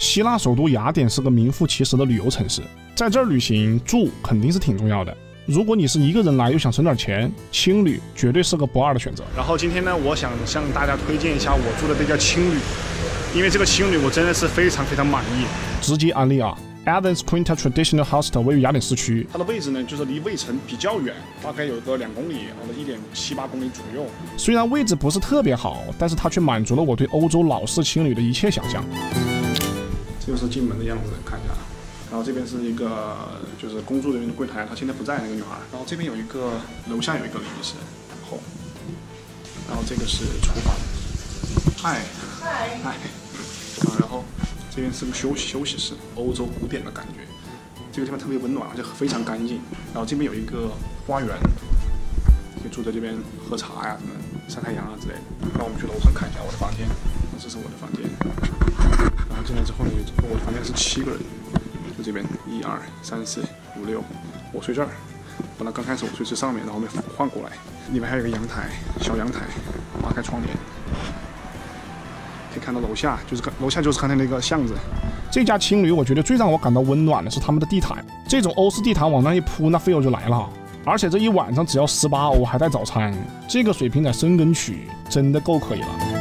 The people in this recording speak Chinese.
希腊首都雅典是个名副其实的旅游城市，在这儿旅行住肯定是挺重要的。如果你是一个人来又想省点钱，青旅绝对是个不二的选择。然后今天呢，我想向大家推荐一下我住的这家青旅，因为这个青旅我真的是非常非常满意。直接安利啊 ，Athens Quinta Traditional Hostel 位于雅典市区，它的位置呢就是离卫城比较远，大概有个2公里或者1.78公里左右。虽然位置不是特别好，但是它却满足了我对欧洲老式青旅的一切想象。这就是进门的样子，看一下。然后这边是一个就是工作人员的柜台，她现在不在那个女孩。然后这边有一个，楼下有一个淋浴室，然后这个是厨房。嗨。然后这边是个休息室，欧洲古典的感觉。这个地方特别温暖，而且非常干净。然后这边有一个花园，可以住在这边喝茶呀、什么晒太阳啊之类的。那我们去楼上看一下我的房间，这是我的房间。然后进来之后呢，我的房间是7个人，就这边1、2、3、4、5、6，我睡这儿。本来刚开始我睡这上面，然后换过来。里面还有一个阳台，小阳台，拉开窗帘，可以看到楼下就是刚才那个巷子。这家青旅我觉得最让我感到温暖的是他们的地毯，这种欧式地毯往那一铺，那 feel 就来了。而且这一晚上只要18欧还带早餐，这个水平在深根区真的够可以了。